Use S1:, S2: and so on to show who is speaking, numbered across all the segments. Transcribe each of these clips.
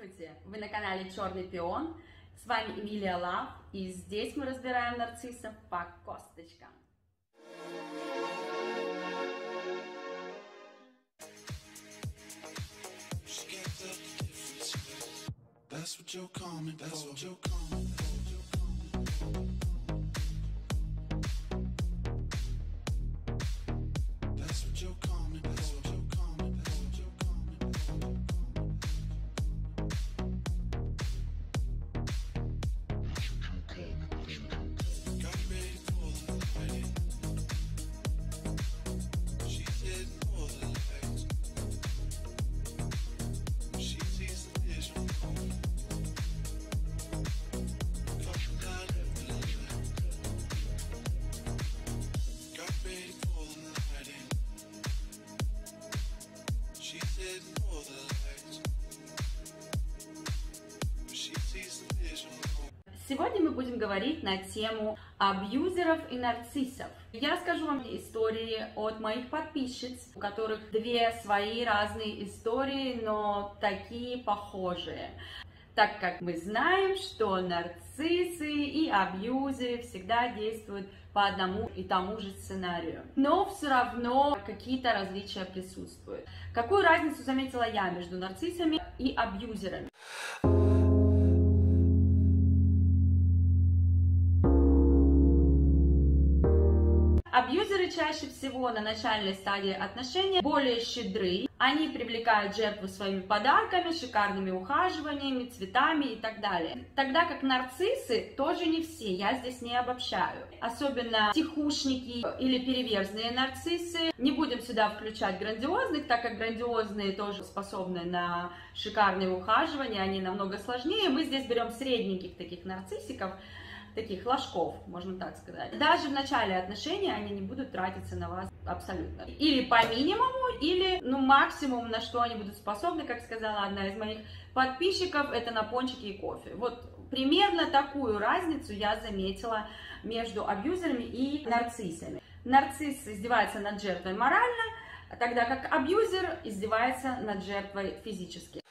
S1: Здравствуйте! Вы на канале Черный пион. С вами Эмилия Лав, и здесь мы разбираем нарциссов по косточкам. Сегодня мы будем говорить на тему абьюзеров и нарциссов. Я скажу вам истории от моих подписчиц, у которых две свои разные истории, но такие похожие. Так как мы знаем, что нарциссы и абьюзеры всегда действуют по одному и тому же сценарию. Но все равно какие-то различия присутствуют. Какую разницу заметила я между нарциссами и абьюзерами? Абьюзеры чаще всего на начальной стадии отношений более щедры, они привлекают жертву своими подарками, шикарными ухаживаниями, цветами и так далее. Тогда как нарциссы тоже не все, я здесь не обобщаю. Особенно тихушники или переверзные нарциссы. Не будем сюда включать грандиозных, так как грандиозные тоже способны на шикарные ухаживания, они намного сложнее. Мы здесь берем средненьких таких нарциссиков, таких ложков, можно так сказать. Даже в начале отношений они не будут тратиться на вас абсолютно. Или по минимуму, или максимум, на что они будут способны, как сказала одна из моих подписчиков, это на пончики и кофе. Вот примерно такую разницу я заметила между абьюзерами и нарциссами. Нарцисс издевается над жертвой морально, тогда как абьюзер издевается над жертвой физически.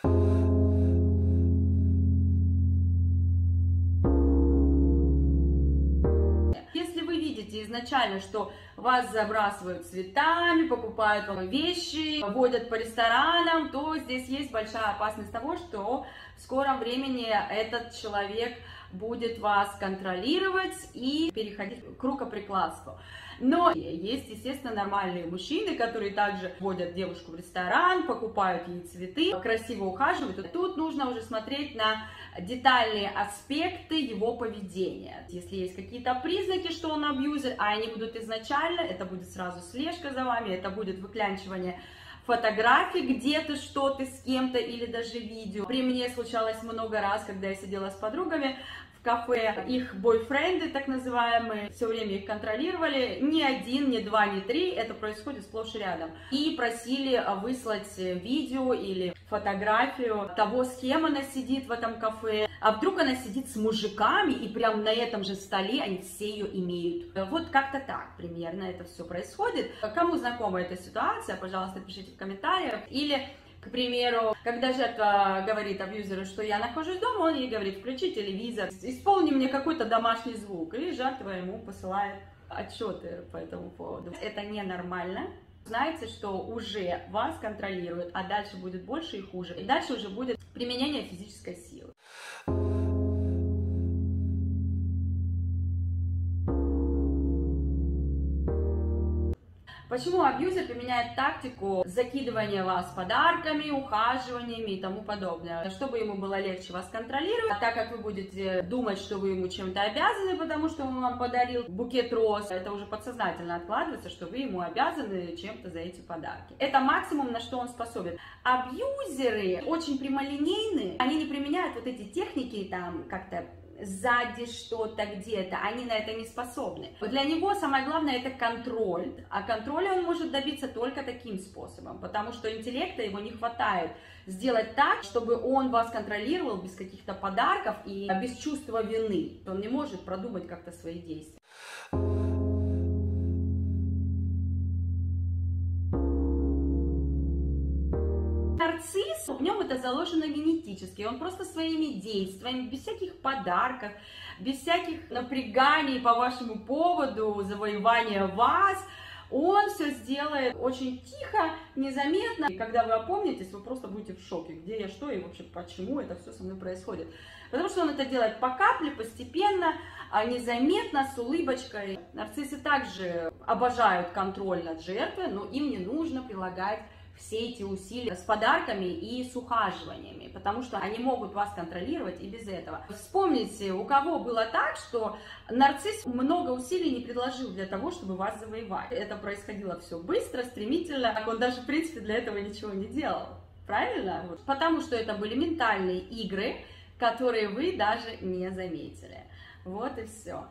S1: Изначально, что вас забрасывают цветами, покупают вам вещи, водят по ресторанам, то здесь есть большая опасность того, что в скором времени этот человек будет вас контролировать и переходить к рукоприкладству. Но есть, естественно, нормальные мужчины, которые также водят девушку в ресторан, покупают ей цветы, красиво ухаживают. И тут нужно уже смотреть на детальные аспекты его поведения. Если есть какие-то признаки, что он абьюзер, а они будут изначально, это будет сразу слежка за вами, это будет выклянчивание фотографий где-то, что-то с кем-то или даже видео. При мне случалось много раз, когда я сидела с подругами в кафе, их бойфренды, так называемые, все время их контролировали, ни один, ни два, ни три, это происходит сплошь и рядом. И просили выслать видео или фотографию того, с кем она сидит в этом кафе, а вдруг она сидит с мужиками, и прям на этом же столе они все ее имеют. Вот как-то так примерно это все происходит. Кому знакома эта ситуация, пожалуйста, пишите в комментариях. Или, к примеру, когда жертва говорит абьюзеру, что я нахожусь дома, он ей говорит: включи телевизор, исполни мне какой-то домашний звук, и жертва ему посылает отчеты по этому поводу. Это ненормально. Знаете, что уже вас контролируют, а дальше будет больше и хуже. И дальше уже будет применение физической силы. Почему абьюзер применяет тактику закидывания вас подарками, ухаживаниями и тому подобное? Чтобы ему было легче вас контролировать, так как вы будете думать, что вы ему чем-то обязаны, потому что он вам подарил букет роз, это уже подсознательно откладывается, что вы ему обязаны чем-то за эти подарки. Это максимум, на что он способен. Абьюзеры очень прямолинейные, они не применяют вот эти техники там как-то сзади что-то где-то, они на это не способны. Для него самое главное это контроль, а контроля он может добиться только таким способом, потому что интеллекта его не хватает сделать так, чтобы он вас контролировал без каких-то подарков и без чувства вины. Он не может продумать как-то свои действия. Нарцисс В нем это заложено генетически, он просто своими действиями, без всяких подарков, без всяких напряганий по вашему поводу, завоевания вас, он все сделает очень тихо, незаметно. И когда вы опомнитесь, вы просто будете в шоке, где я, что и вообще почему это все со мной происходит. Потому что он это делает по капле, постепенно, незаметно, с улыбочкой. Нарциссы также обожают контроль над жертвой, но им не нужно прилагать все эти усилия с подарками и с ухаживаниями, потому что они могут вас контролировать и без этого. Вспомните, у кого было так, что нарцисс много усилий не предложил для того, чтобы вас завоевать. Это происходило все быстро, стремительно, он даже, в принципе, для этого ничего не делал. Правильно? Потому что это были ментальные игры, которые вы даже не заметили. Вот и все.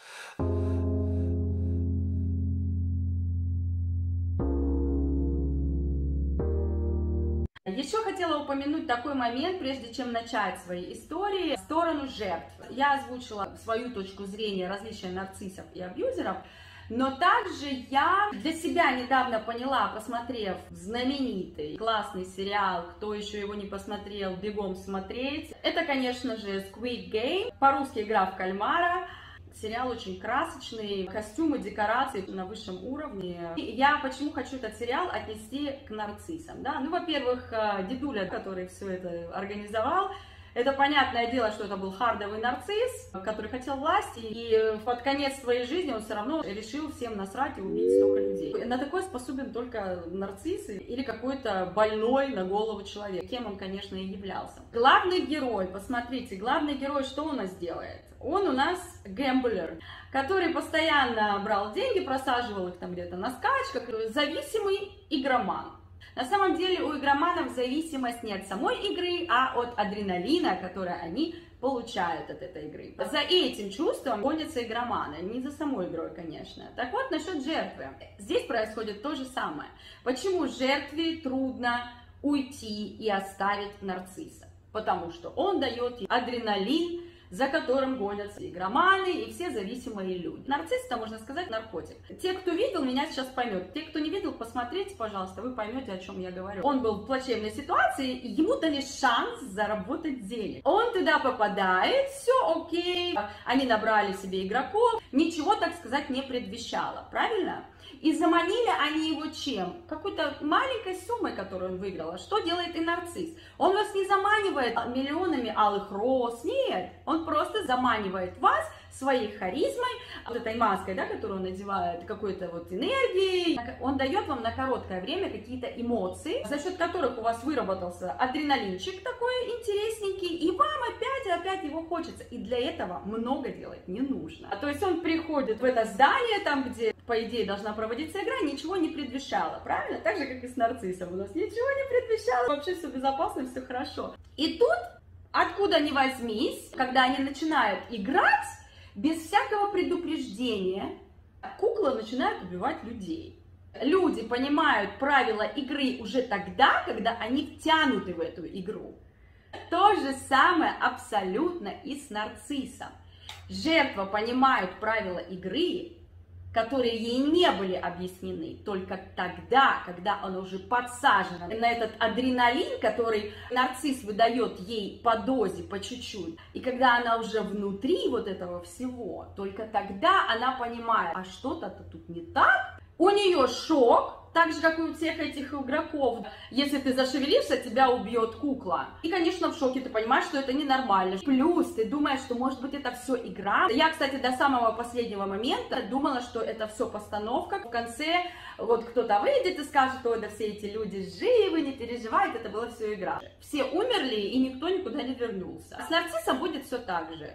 S1: Еще хотела упомянуть такой момент, прежде чем начать свои истории, в сторону жертв. Я озвучила свою точку зрения различия нарциссов и абьюзеров, но также я для себя недавно поняла, посмотрев знаменитый классный сериал, кто еще его не посмотрел, бегом смотреть. Это, конечно же, Squid Game, по-русски «Игра в кальмара». Сериал очень красочный, костюмы, декорации на высшем уровне. И я почему хочу этот сериал отнести к нарциссам, да? Ну, во-первых, дедуля, который все это организовал, это понятное дело, что это был хардовый нарцисс, который хотел власти, и под конец своей жизни он все равно решил всем насрать и убить столько людей. На такое способен только нарцисс или какой-то больной на голову человек, кем он, конечно, и являлся. Главный герой, посмотрите, главный герой что у нас делает? Он у нас гэмблер, который постоянно брал деньги, просаживал их там где-то на скачках, зависимый игроман. На самом деле у игроманов зависимость не от самой игры, а от адреналина, который они получают от этой игры. За этим чувством гонятся игроманы, не за самой игрой, конечно. Так вот, насчет жертвы. Здесь происходит то же самое. Почему жертве трудно уйти и оставить нарцисса? Потому что он дает адреналин, за которым гонятся игроманы и все зависимые люди. Нарцисс, это, можно сказать, наркотик. Те, кто видел, меня сейчас поймет. Те, кто не видел, посмотрите, пожалуйста, вы поймете, о чем я говорю. Он был в плачевной ситуации, и ему дали шанс заработать денег. Он туда попадает, все окей, они набрали себе игроков, ничего, так сказать, не предвещало, правильно? И заманили они его чем? Какой-то маленькой суммой, которую он выиграл. А что делает и нарцисс? Он вас не заманивает миллионами алых роз, нет. Он просто заманивает вас своей харизмой, вот этой маской, да, которую он надевает, какой-то вот энергией. Он дает вам на короткое время какие-то эмоции, за счет которых у вас выработался адреналинчик такой интересненький, и вам опять и опять его хочется. И для этого много делать не нужно. То есть он приходит в это здание, там, где, по идее, должна проводиться игра, ничего не предвещало, правильно? Так же, как и с нарциссом. У нас ничего не предвещало, вообще все безопасно, все хорошо. И тут, откуда ни возьмись, когда они начинают играть, без всякого предупреждения кукла начинает убивать людей. Люди понимают правила игры уже тогда, когда они втянуты в эту игру. То же самое абсолютно и с нарциссом. Жертва понимает правила игры, которые ей не были объяснены, только тогда, когда она уже подсажена на этот адреналин, который нарцисс выдает ей по дозе, по чуть-чуть. И когда она уже внутри вот этого всего, только тогда она понимает, а что-то тут не так. У нее шок, так же, как и у всех этих игроков. Если ты зашевелишься, тебя убьет кукла. И, конечно, в шоке ты понимаешь, что это ненормально. Плюс ты думаешь, что, может быть, это все игра. Я, кстати, до самого последнего момента думала, что это все постановка. В конце вот кто-то выйдет и скажет, ой, да все эти люди живы, не переживайте, это была все игра. Все умерли, и никто никуда не вернулся. С нарциссом будет все так же.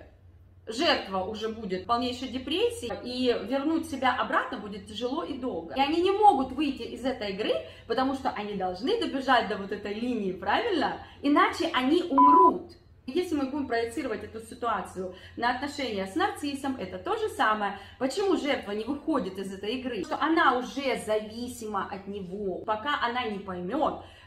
S1: Жертва уже будет в полнейшей депрессии, и вернуть себя обратно будет тяжело и долго. И они не могут выйти из этой игры, потому что они должны добежать до вот этой линии, правильно? Иначе они умрут. Если мы будем проецировать эту ситуацию на отношения с нарциссом, это то же самое. Почему жертва не выходит из этой игры? Что она уже зависима от него, пока она не поймет,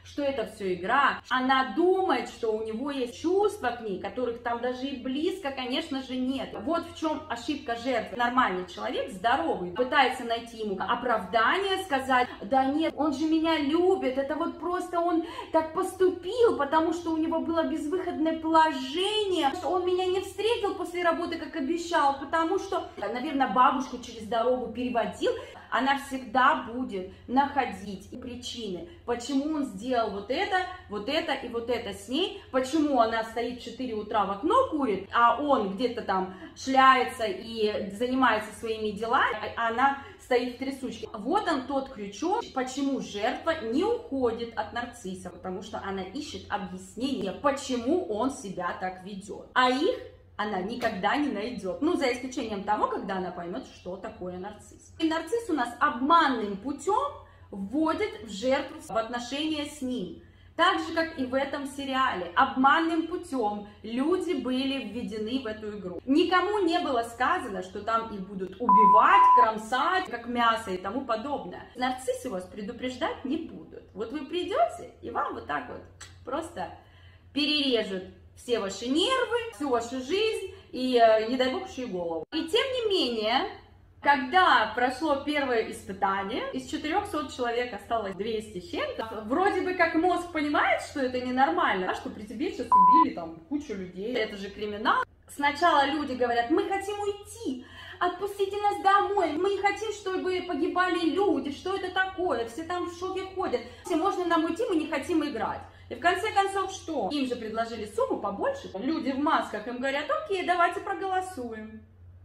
S1: что это все игра. Она думает, что у него есть чувства к ней, которых там даже и близко, конечно же, нет. Вот в чем ошибка жертвы. Нормальный человек, здоровый, пытается найти ему оправдание, сказать: да нет, он же меня любит, это вот просто он так поступил, потому что у него было безвыходное положение, что он меня не встретил после работы, как обещал, потому что, наверное, бабушку через дорогу переводил. Она всегда будет находить причины, почему он сделал вот это и вот это с ней, почему она стоит в 4 утра в окно курит, а он где-то там шляется и занимается своими делами, а она стоит в трясучке. Вот он тот крючок, почему жертва не уходит от нарцисса, потому что она ищет объяснение, почему он себя так ведет. А их она никогда не найдет. Ну, за исключением того, когда она поймет, что такое нарцисс. И нарцисс у нас обманным путем вводит в жертву в отношения с ним. Так же, как и в этом сериале. Обманным путем люди были введены в эту игру. Никому не было сказано, что там их будут убивать, кромсать, как мясо и тому подобное. Нарциссы вас предупреждать не будут. Вот вы придете, и вам вот так вот просто перережут все ваши нервы, всю вашу жизнь и, не дай бог, еще и голову. И тем не менее, когда прошло первое испытание, из 400 человек осталось 200 с чем-то, вроде бы как мозг понимает, что это ненормально, что при тебе сейчас убили там кучу людей, это же криминал. Сначала люди говорят: мы хотим уйти, отпустите нас домой, мы не хотим, чтобы погибали люди, что это такое, все там в шоке ходят, можно нам уйти, мы не хотим играть. И в конце концов что? Им же предложили сумму побольше, люди в масках им говорят: окей, давайте проголосуем.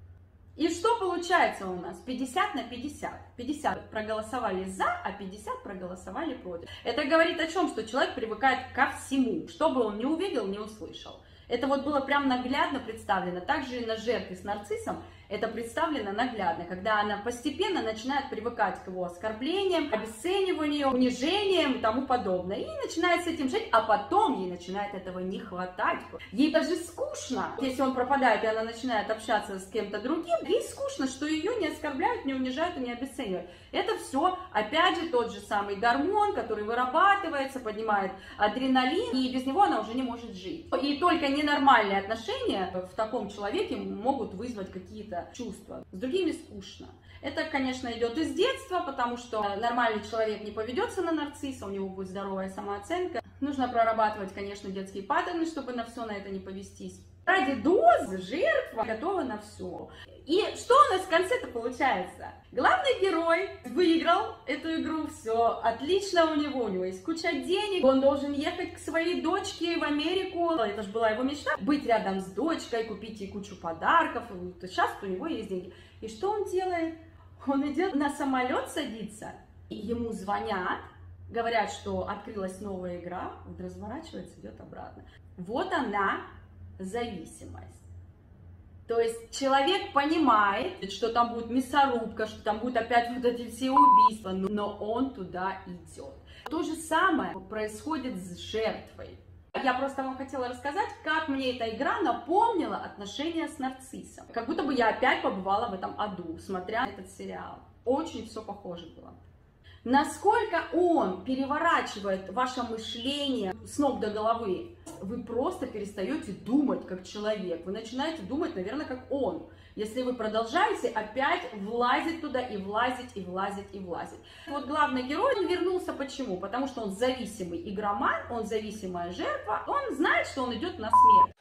S1: И что получается у нас? 50 на 50. 50 проголосовали за, а 50 проголосовали против. Это говорит о чем? Что человек привыкает ко всему, что бы он не увидел, не услышал. Это вот было прям наглядно представлено. Также и на жертве с нарциссом это представлено наглядно, когда она постепенно начинает привыкать к его оскорблениям, обесцениванию, унижениям и тому подобное. И начинает с этим жить, а потом ей начинает этого не хватать. Ей даже скучно. Если он пропадает, и она начинает общаться с кем-то другим, ей скучно, что ее не оскорбляют, не унижают и не обесценивают. Это все, опять же, тот же самый гормон, который вырабатывается, поднимает адреналин, и без него она уже не может жить. И только ненормальные отношения в таком человеке могут вызвать какие-то чувства. С другими скучно. Это, конечно, идет из детства, потому что нормальный человек не поведется на нарцисса, у него будет здоровая самооценка. Нужно прорабатывать, конечно, детские паттерны, чтобы на все на это не повестись. Ради дозы жертва готова на все. И что у нас в конце-то получается? Главный герой выиграл эту игру, все отлично у него есть куча денег, он должен ехать к своей дочке в Америку, это же была его мечта, быть рядом с дочкой, купить ей кучу подарков, сейчас у него есть деньги. И что он делает? Он идет на самолет садится, и ему звонят, говорят, что открылась новая игра, он разворачивается, идет обратно. Вот она, зависимость. То есть человек понимает, что там будет мясорубка, что там будут опять вот эти все убийства, но он туда идет. То же самое происходит с жертвой. Я просто вам хотела рассказать, как мне эта игра напомнила отношения с нарциссом. Как будто бы я опять побывала в этом аду, смотря этот сериал. Очень все похоже было. Насколько он переворачивает ваше мышление с ног до головы, вы просто перестаете думать как человек. Вы начинаете думать, наверное, как он. Если вы продолжаете опять влазить туда и влазить, и влазить, и влазить. Вот главный герой, он вернулся почему? Потому что он зависимый игроман, он зависимая жертва, он знает, что он идет на смерть.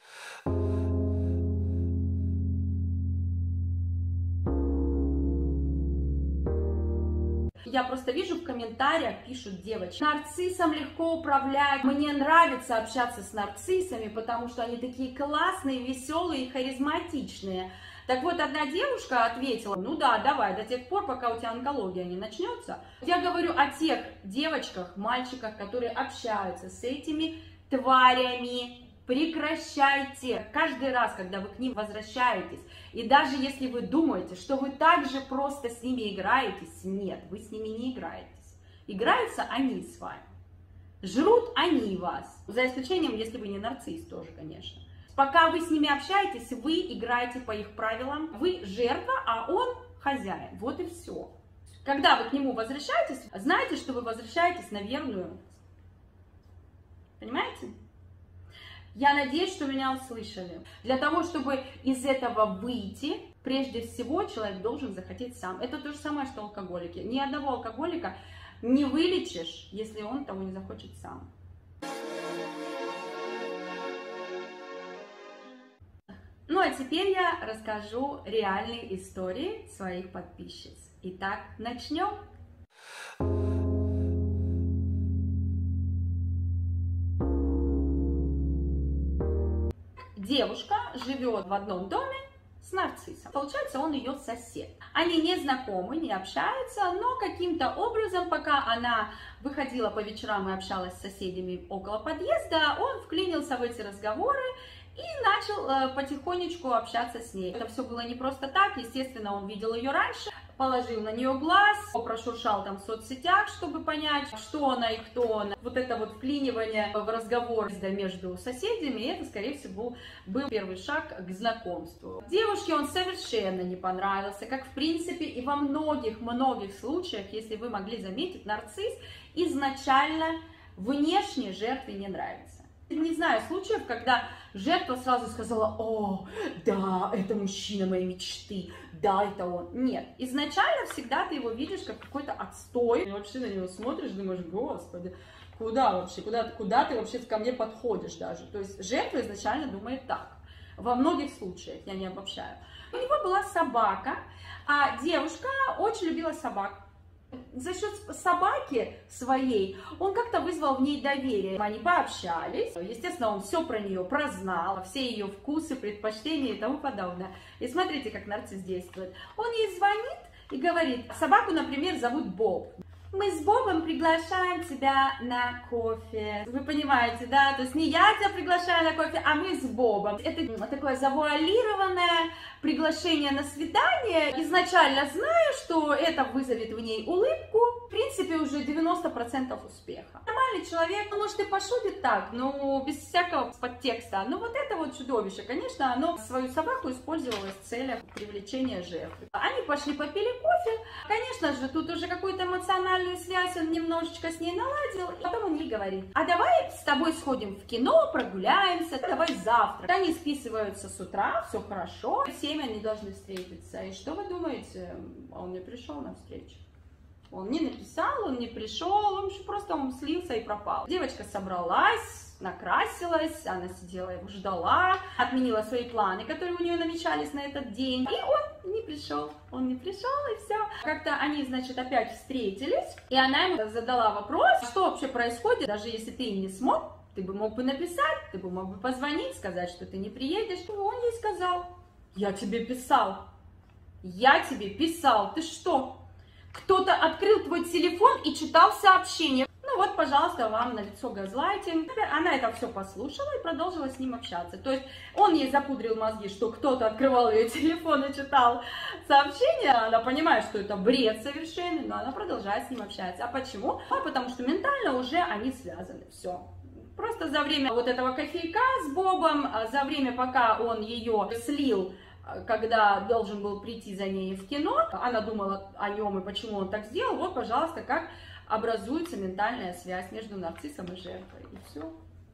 S1: Я просто вижу в комментариях, пишут девочки: нарциссом легко управлять, мне нравится общаться с нарциссами, потому что они такие классные, веселые и харизматичные. Так вот, одна девушка ответила: ну да, давай, до тех пор, пока у тебя онкология не начнется. Я говорю о тех девочках, мальчиках, которые общаются с этими тварями. Прекращайте. Каждый раз, когда вы к ним возвращаетесь, и даже если вы думаете, что вы так же просто с ними играетесь, нет, вы с ними не играетесь. Играются они с вами. Жрут они вас. За исключением, если вы не нарцисс тоже, конечно. Пока вы с ними общаетесь, вы играете по их правилам. Вы жертва, а он хозяин. Вот и все. Когда вы к нему возвращаетесь, знайте, что вы возвращаетесь на верную Понимаете? Я надеюсь, что меня услышали. Для того, чтобы из этого выйти, прежде всего человек должен захотеть сам. Это то же самое, что алкоголики. Ни одного алкоголика не вылечишь, если он того не захочет сам. Ну а теперь я расскажу реальные истории своих подписчиц. Итак, начнем. Девушка живет в одном доме с нарциссом. Получается, он ее сосед. Они не знакомы, не общаются, но каким-то образом, пока она выходила по вечерам и общалась с соседями около подъезда, он вклинился в эти разговоры и начал потихонечку общаться с ней. Это все было не просто так, естественно, он видел ее раньше, положил на нее глаз, прошуршал там в соцсетях, чтобы понять, что она и кто она. Вот это вот вклинивание в разговор между соседями, это, скорее всего, был первый шаг к знакомству. Девушке он совершенно не понравился, как, в принципе, и во многих случаях, если вы могли заметить, нарцисс изначально внешне жертве не нравится. Не знаю случаев, когда жертва сразу сказала: о, да, это мужчина моей мечты, да, это он. Нет, изначально всегда ты его видишь как какой-то отстой. И вообще на него смотришь, думаешь: господи, куда вообще, куда ты вообще ко мне подходишь даже. То есть жертва изначально думает так. Во многих случаях, я не обобщаю. У него была собака, а девушка очень любила собак. За счет собаки своей он как-то вызвал в ней доверие. Они пообщались. Естественно, он все про нее прознал, все ее вкусы, предпочтения и тому подобное. И смотрите, как нарцисс действует. Он ей звонит и говорит: собаку, например, зовут Боб. Мы с Бобом приглашаем тебя на кофе. Вы понимаете, да? То есть не я тебя приглашаю на кофе, а мы с Бобом. Это такое завуалированное приглашение на свидание. Изначально знаю, что это вызовет в ней улыбку. В принципе, уже 90% успеха. Нормальный человек, может, и пошутит так, но без всякого подтекста. Но вот это вот чудовище, конечно, оно свою собаку использовало в целях привлечения жертвы. Они пошли попили кофе. Конечно же, тут уже какую-то эмоциональную связь он немножечко с ней наладил. И потом он ей говорит: а давай с тобой сходим в кино, прогуляемся, давай завтрак. Они списываются с утра, все хорошо. В 7 они должны встретиться. И что вы думаете? Он не пришел на встречу. Он не написал, он не пришел, он просто слился и пропал. Девочка собралась, накрасилась, она сидела его ждала, отменила свои планы, которые у нее намечались на этот день. И он не пришел, и все. Как-то они, значит, опять встретились, и она ему задала вопрос: что вообще происходит, даже если ты не смог, ты бы мог бы написать, ты бы мог бы позвонить, сказать, что ты не приедешь. И он ей сказал: я тебе писал, ты что? Кто-то открыл твой телефон и читал сообщение. Ну вот, пожалуйста, вам на лицо газлайтинг. Она это все послушала и продолжила с ним общаться. То есть он ей запудрил мозги, что кто-то открывал ее телефон и читал сообщения. Она понимает, что это бред совершенный, но она продолжает с ним общаться. А почему? Потому что ментально уже они связаны. Все. Просто за время вот этого кофейка с Бобом, за время, пока он ее слил, когда должен был прийти за ней в кино, она думала о нем и почему он так сделал. Вот, пожалуйста, как образуется ментальная связь между нарциссом и жертвой. И все.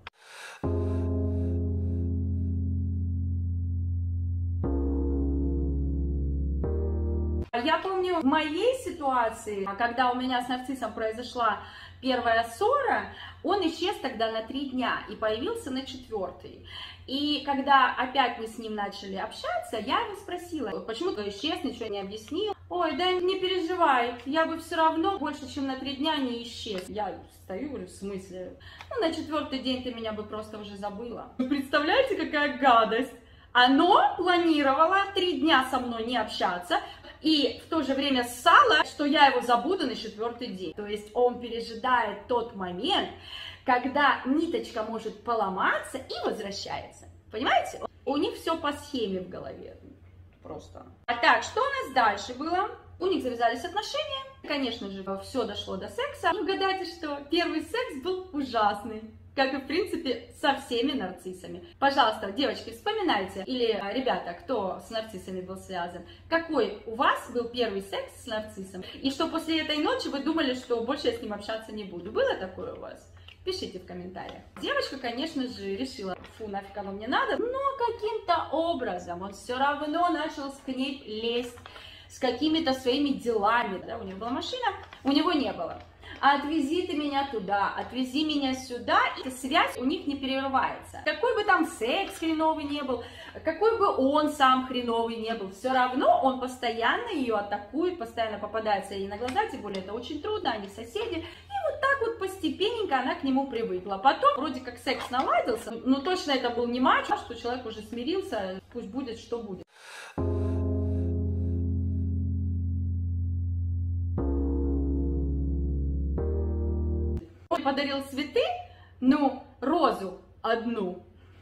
S1: Я помню, в моей ситуации, когда у меня с нарциссом произошла первая ссора, он исчез тогда на 3 дня и появился на 4-й. И когда опять мы с ним начали общаться, я его спросила: почему ты исчез, ничего не объяснил? Ой, да не переживай, я бы все равно больше, чем на 3 дня не исчез. Я стою, говорю: в смысле? Ну, на 4-й день ты меня бы просто уже забыла. Вы представляете, какая гадость? Оно планировало 3 дня со мной не общаться, и в то же время ссало, что я его забуду на 4-й день. То есть он пережидает тот момент, когда ниточка может поломаться и возвращается. Понимаете? У них все по схеме в голове. Просто. А так, что у нас дальше было? У них завязались отношения. Конечно же, все дошло до секса. И угадайте, что первый секс был ужасный. Как и, в принципе, со всеми нарциссами. Пожалуйста, девочки, вспоминайте, или ребята, кто с нарциссами был связан, какой у вас был первый секс с нарциссом, и что после этой ночи вы думали, что больше я с ним общаться не буду. Было такое у вас? Пишите в комментариях. Девочка, конечно же, решила, фу, нафиг оно мне надо, но каким-то образом он все равно начал к ней лезть с какими-то своими делами. Да, у нее была машина, у него не было. Отвези ты меня туда, отвези меня сюда, и связь у них не перерывается. Какой бы там секс хреновый не был, какой бы он сам хреновый не был, все равно он постоянно ее атакует, постоянно попадается ей на глаза, тем более это очень трудно, они соседи. И вот так вот постепенненько она к нему привыкла. Потом вроде как секс наладился, но точно это был не матч, что человек уже смирился, пусть будет, что будет. Подарил цветы, ну, розу одну.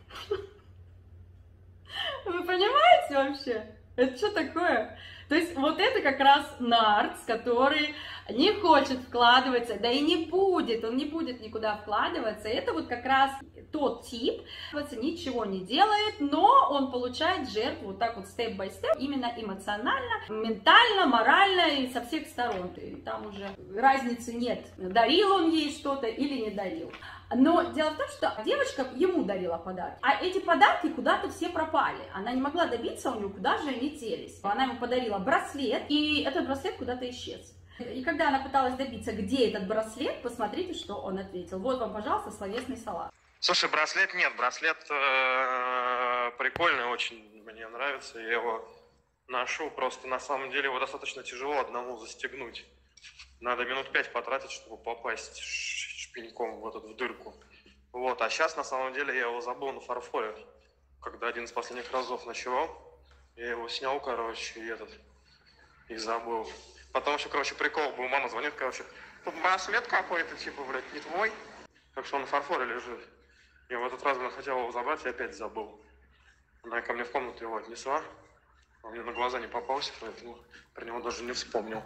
S1: Вы понимаете вообще? Это что такое? То есть вот это как раз нарцисс, который не хочет вкладываться, да и не будет, он не будет никуда вкладываться. Это вот как раз тот тип, ничего не делает, но он получает жертву вот так вот степ-бай-степ, именно эмоционально, ментально, морально и со всех сторон. И там уже разницы нет, дарил он ей что-то или не дарил. Но дело в том, что девочка ему дарила подарки, а эти подарки куда-то все пропали. Она не могла добиться у него, куда же они делись. Она ему подарила браслет, и этот браслет куда-то исчез. И когда она пыталась добиться, где этот браслет, посмотрите, что он ответил. Вот вам, пожалуйста, словесный салат.
S2: Слушай, браслет нет, браслет прикольный, очень мне нравится, я его ношу, просто на самом деле его достаточно тяжело одному застегнуть. Надо минут 5 потратить, чтобы попасть шпеньком в эту дырку. Вот, а сейчас на самом деле я его забыл на фарфоре, когда один из последних разов ночевал, я его снял, короче, и забыл. Потом еще, короче, прикол был, мама звонит, короче, тут браслет какой-то, типа, блядь, не твой, так что он на фарфоре лежит. Я в этот раз она хотела его забрать и опять забыл. Она ко мне в комнату его отнесла, он мне на глаза не попался, поэтому про него даже не вспомнил.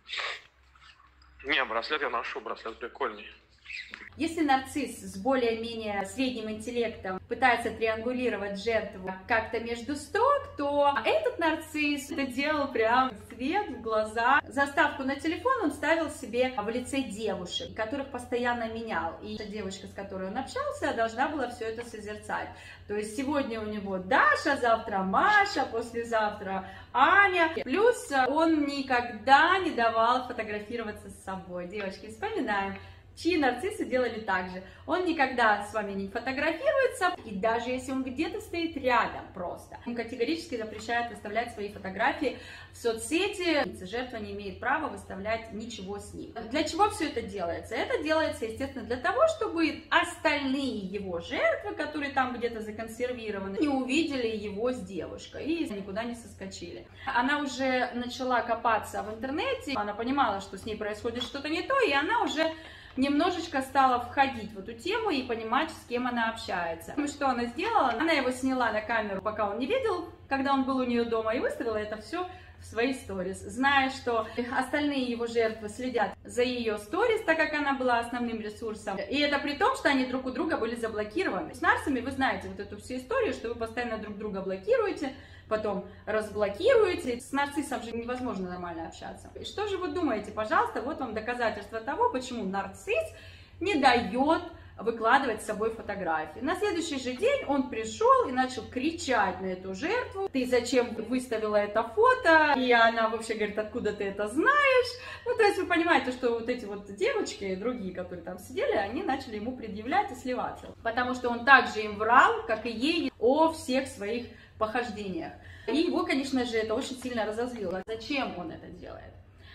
S2: Не, браслет я ношу, браслет прикольный.
S1: Если нарцисс с более-менее средним интеллектом пытается триангулировать жертву как-то между строк, то этот нарцисс это делал прям свет в глаза. Заставку на телефон он ставил себе в лице девушек, которых постоянно менял. И девушка, с которой он общался, должна была все это созерцать. То есть сегодня у него Даша, завтра Маша, послезавтра Аня. Плюс он никогда не давал фотографироваться с собой. Девочки, вспоминаем, чьи нарциссы делали так же. Он никогда с вами не фотографируется, и даже если он где-то стоит рядом просто, он категорически запрещает выставлять свои фотографии в соцсети. Жертва не имеет права выставлять ничего с ним. Для чего все это делается? Это делается, естественно, для того, чтобы остальные его жертвы, которые там где-то законсервированы, не увидели его с девушкой и никуда не соскочили. Она уже начала копаться в интернете, она понимала, что с ней происходит что-то не то, и она уже немножечко стала входить в эту тему и понимать, с кем она общается. И что она сделала? Она его сняла на камеру, пока он не видел, когда он был у нее дома, и выставила это все в свои сторис, зная, что остальные его жертвы следят за ее сторис, так как она была основным ресурсом. И это при том, что они друг у друга были заблокированы. С нарцами вы знаете вот эту всю историю, что вы постоянно друг друга блокируете, потом разблокируете. С нарциссом же невозможно нормально общаться. И что же вы думаете? Пожалуйста, вот вам доказательство того, почему нарцисс не дает выкладывать с собой фотографии. На следующий же день он пришел и начал кричать на эту жертву: ты зачем выставила это фото? И она вообще говорит: откуда ты это знаешь? Ну, то есть вы понимаете, что вот эти вот девочки и другие, которые там сидели, они начали ему предъявлять и сливаться. Потому что он также им врал, как и ей, о всех своих похождениях. И его, конечно же, это очень сильно разозлило. Зачем он это делает?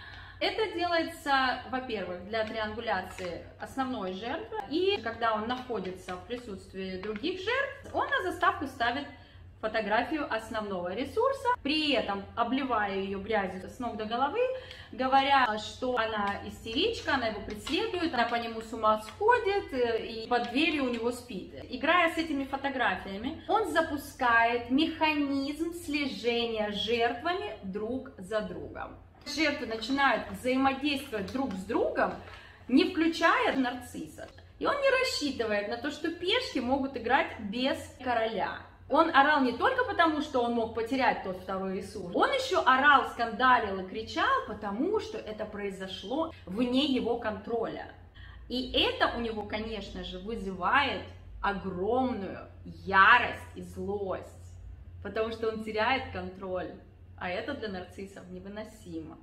S1: Это делается, во-первых, для триангуляции основной жертвы, и когда он находится в присутствии других жертв, он на заставку ставит фотографию основного ресурса, при этом обливая ее грязью с ног до головы, говоря, что она истеричка, она его преследует, она по нему с ума сходит и под дверью у него спит. Играя с этими фотографиями, он запускает механизм слежения жертвами друг за другом. Жертвы начинают взаимодействовать друг с другом, не включая нарцисса. И он не рассчитывает на то, что пешки могут играть без короля. Он орал не только потому, что он мог потерять тот второй ресурс. Он еще орал, скандалил и кричал, потому что это произошло вне его контроля. И это у него, конечно же, вызывает огромную ярость и злость, потому что он теряет контроль, а это для нарциссов невыносимо.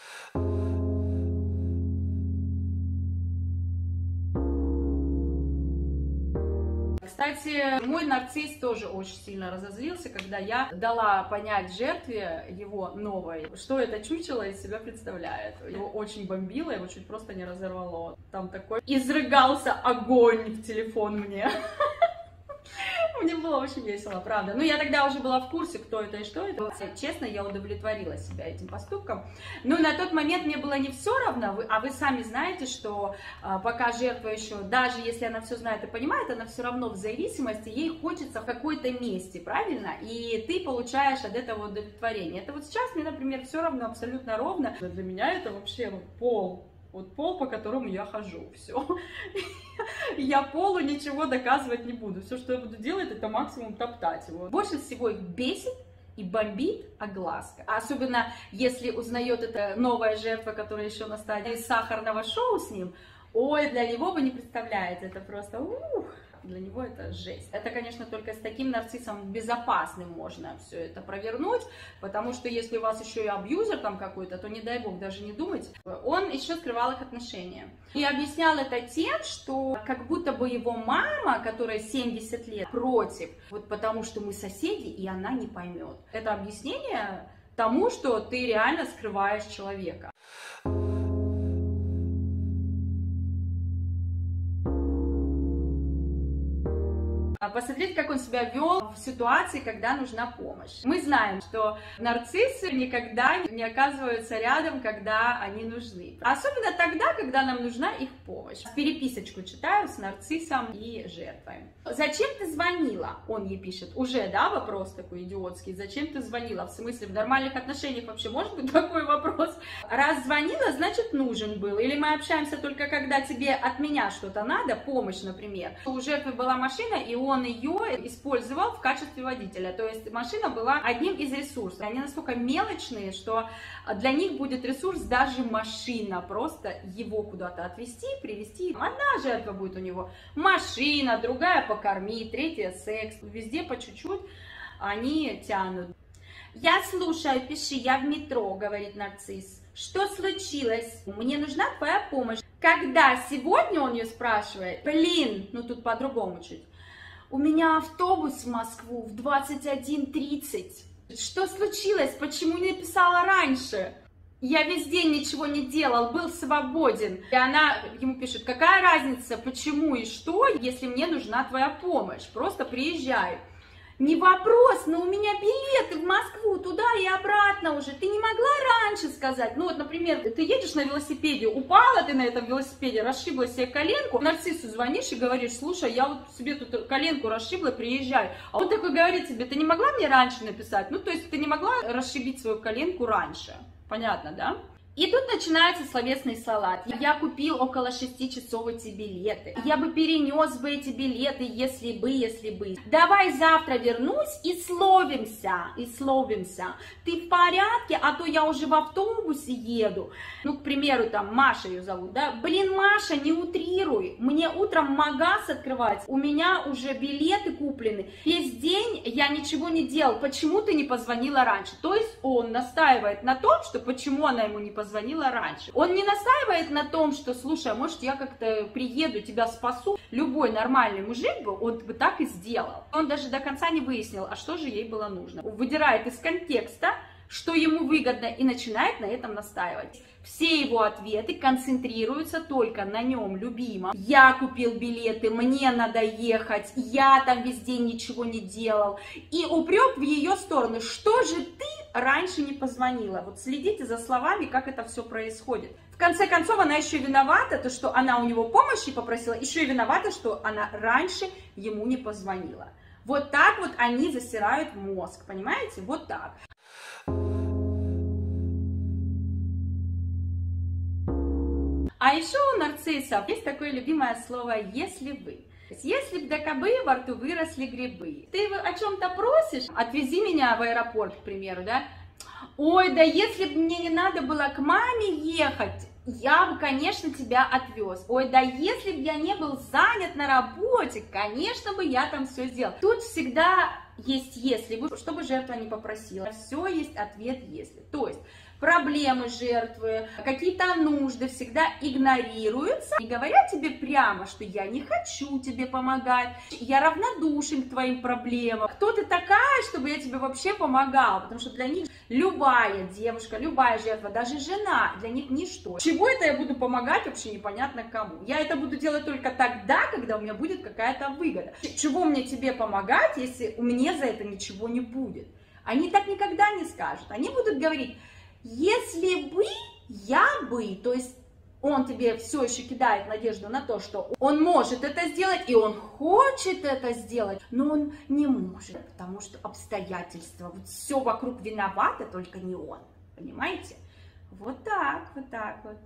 S1: Кстати, мой нарцисс тоже очень сильно разозлился, когда я дала понять жертве его новой, что это чучело из себя представляет. Его очень бомбило, его чуть просто не разорвало. Там такой изрыгался огонь в телефон мне. Мне было очень весело, правда. Ну, я тогда уже была в курсе, кто это и что это. Честно, я удовлетворила себя этим поступком. Но на тот момент мне было не все равно, а вы сами знаете, что пока жертва еще, даже если она все знает и понимает, она все равно в зависимости, ей хочется в какой-то месте, правильно? И ты получаешь от этого удовлетворение. Это вот сейчас мне, например, все равно абсолютно ровно. Для меня это вообще пол. Вот пол, по которому я хожу, все. Я полу ничего доказывать не буду. Все, что я буду делать, это максимум топтать его. Больше всего их бесит и бомбит огласка. Особенно, если узнает эта новая жертва, которая еще на стадии сахарного шоу с ним. Ой, для него вы не представляете, это просто для него это жесть. Это, конечно, только с таким нарциссом безопасным можно все это провернуть, потому что если у вас еще и абьюзер там какой-то, то не дай бог даже не думать. Он еще скрывал их отношения. И объяснял это тем, что как будто бы его мама, которая 70 лет, против, вот потому что мы соседи, и она не поймет. Это объяснение тому, что ты реально скрываешь человека. Посмотреть, как он себя вел в ситуации, когда нужна помощь. Мы знаем, что нарциссы никогда не оказываются рядом, когда они нужны. Особенно тогда, когда нам нужна их помощь. Переписочку читаю с нарциссом и жертвой. Зачем ты звонила? Он ей пишет. Уже, да, вопрос такой идиотский. Зачем ты звонила? В смысле, в нормальных отношениях вообще может быть такой вопрос? Раз звонила, значит нужен был. Или мы общаемся только когда тебе от меня что-то надо, помощь, например. У жертвы была машина, и он ее использовал в качестве водителя. То есть машина была одним из ресурсов. Они настолько мелочные, что для них будет ресурс даже машина. Просто его куда-то отвезти, привезти. Одна жертва будет у него машина, другая покормить, третья секс. Везде по чуть-чуть они тянут. Я слушаю, пиши, я в метро, говорит нарцисс. Что случилось? Мне нужна твоя помощь. Когда? Сегодня он ее спрашивает. Блин, ну тут по-другому чуть. У меня автобус в Москву в 21:30. Что случилось? Почему не написала раньше? Я весь день ничего не делал, был свободен. И она ему пишет, какая разница, почему и что, если мне нужна твоя помощь? Просто приезжай. Не вопрос, но у меня билеты в Москву, туда и обратно уже. Ты не могла раньше сказать? Ну вот, например, ты едешь на велосипеде, упала ты на этом велосипеде, расшибла себе коленку, нарциссу звонишь и говоришь, слушай, я вот себе тут коленку расшибла, приезжай. А он такой говорит тебе, ты не могла мне раньше написать? Ну, то есть ты не могла расшибить свою коленку раньше. Понятно, да? И тут начинается словесный салат. Я купил около 6 часов эти билеты. Я бы перенес бы эти билеты, если бы. Давай завтра вернусь и словимся. Ты в порядке, а то я уже в автобусе еду. Ну, к примеру, там Маша ее зовут, да? Блин, Маша, не утрируй. Мне утром магаз открывать. У меня уже билеты куплены. Весь день я ничего не делал. Почему ты не позвонила раньше? То есть он настаивает на том, что почему она ему не позвонила раньше. Он не настаивает на том, что, слушай, а может я как-то приеду, тебя спасу. Любой нормальный мужик бы, он бы так и сделал. Он даже до конца не выяснил, а что же ей было нужно. Выдирает из контекста, что ему выгодно, и начинает на этом настаивать. Все его ответы концентрируются только на нем, любимом. Я купил билеты, мне надо ехать, я там весь день ничего не делал. И упрек в ее сторону, что же ты раньше не позвонила? Вот следите за словами, как это все происходит. В конце концов, она еще виновата, то, что она у него помощи попросила, еще и виновата, что она раньше ему не позвонила. Вот так вот они засирают мозг, понимаете? Вот так. А еще у нарциссов есть такое любимое слово «если бы». Если б до кобы во рту выросли грибы. Ты о чем-то просишь? Отвези меня в аэропорт, к примеру, да? Ой, да если бы мне не надо было к маме ехать, я бы, конечно, тебя отвез. Ой, да если бы я не был занят на работе, конечно бы я там все сделал. Тут всегда есть если бы, чтобы жертва не попросила. Все есть ответ если. То есть проблемы жертвы, какие-то нужды всегда игнорируются. Не говорят тебе прямо, что я не хочу тебе помогать, я равнодушен к твоим проблемам. Кто ты такая, чтобы я тебе вообще помогала? Потому что для них любая девушка, любая жертва, даже жена, для них ничто. Чего это я буду помогать, вообще непонятно кому. Я это буду делать только тогда, когда у меня будет какая-то выгода. Чего мне тебе помогать, если у меня за это ничего не будет? Они так никогда не скажут. Они будут говорить: если бы, я бы, то есть он тебе все еще кидает надежду на то, что он может это сделать, и он хочет это сделать, но он не может, потому что обстоятельства, вот все вокруг виновато, только не он, понимаете? Вот так вот.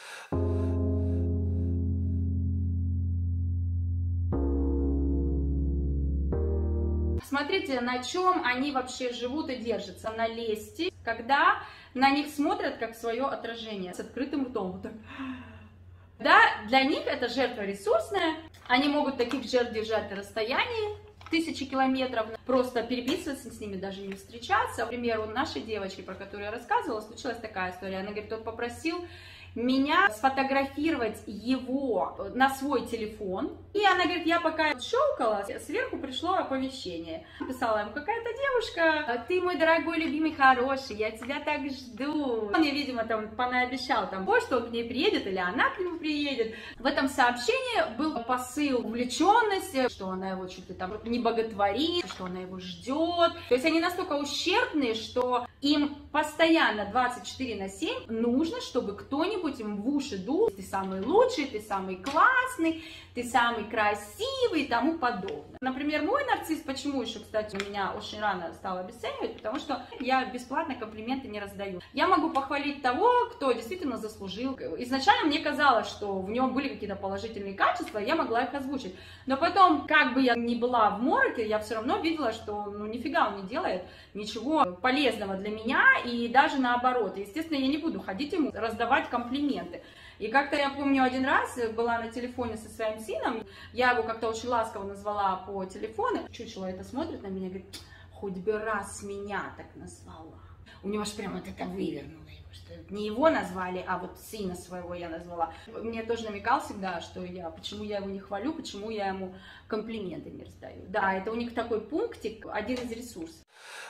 S1: Смотрите, на чем они вообще живут и держатся. На лести, когда на них смотрят как свое отражение, с открытым ртом. Вот так. Да, для них это жертва ресурсная. Они могут таких жертв держать на расстоянии 1000 километров, просто переписываться с ними, даже не встречаться. К примеру, нашей девочки, про которую я рассказывала, случилась такая история. Она говорит, он попросил меня сфотографировать его на свой телефон. И она говорит, я пока щелкала, сверху пришло оповещение. Писала ему, какая-то девушка, ты мой дорогой, любимый, хороший, я тебя так жду. Он ей, видимо, там понаобещал, что он к ней приедет или она к нему приедет. В этом сообщении был посыл увлеченности, что она его чуть ли там не боготворит, что она его ждет. То есть они настолько ущербные, что им постоянно 24/7 нужно, чтобы кто-нибудь им в уши дул: ты самый лучший, ты самый классный, ты самый красивый и тому подобное. Например, мой нарцисс, почему еще, кстати, меня очень рано стал обесценивать, потому что я бесплатно комплименты не раздаю. Я могу похвалить того, кто действительно заслужил. Изначально мне казалось, что в нем были какие-то положительные качества, я могла их озвучить. Но потом, как бы я ни была в мороке, я все равно видела, что нифига он не делает ничего полезного для меня, и даже наоборот. Естественно, я не буду ходить ему раздавать комплименты. И как-то я помню, один раз была на телефоне со своим сыном, я его как-то очень ласково назвала по телефону, чучело это смотрит на меня и говорит, хоть бы раз меня так назвала. У него аж прям вот это вывернуло его, что не его назвали, а вот сына своего я назвала. Мне тоже намекал всегда, что почему я его не хвалю, почему я ему комплименты не раздаю. Да, это у них такой пунктик, один из ресурсов.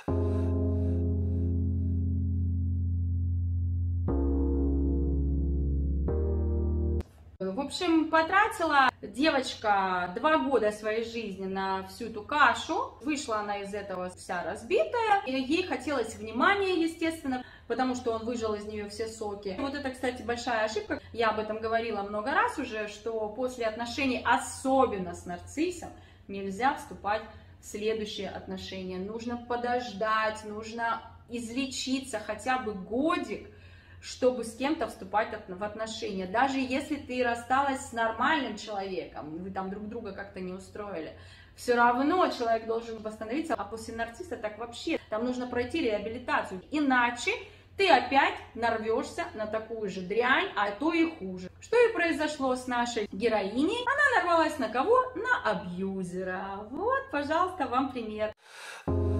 S1: В общем, потратила девочка 2 года своей жизни на всю эту кашу. Вышла она из этого вся разбитая. И ей хотелось внимания, естественно, потому что он выжал из нее все соки. Вот это, кстати, большая ошибка. Я об этом говорила много раз уже, что после отношений, особенно с нарциссом, нельзя вступать в следующие отношения. Нужно подождать, нужно излечиться хотя бы годик, чтобы с кем-то вступать в отношения. Даже если ты рассталась с нормальным человеком, вы там друг друга как-то не устроили, все равно человек должен восстановиться, а после нарцисса так вообще. Там нужно пройти реабилитацию, иначе ты опять нарвешься на такую же дрянь, а то и хуже. Что и произошло с нашей героиней. Она нарвалась на кого? На абьюзера. Вот, пожалуйста, вам пример.